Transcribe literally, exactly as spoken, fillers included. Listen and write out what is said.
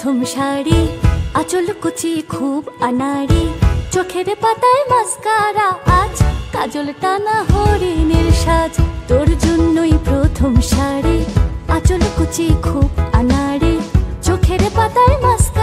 প্রথম শাড়ি, আঁচল কুচি খুব আনাড়ি, চোখের পাতায় মাস্কারা, আজ কাজল টানা হরিণের সাজ। তোর জন্যই প্রথম শাড়ি, আঁচল কুচি খুব আনাড়ি, চোখের পাতায় মাস্কারা।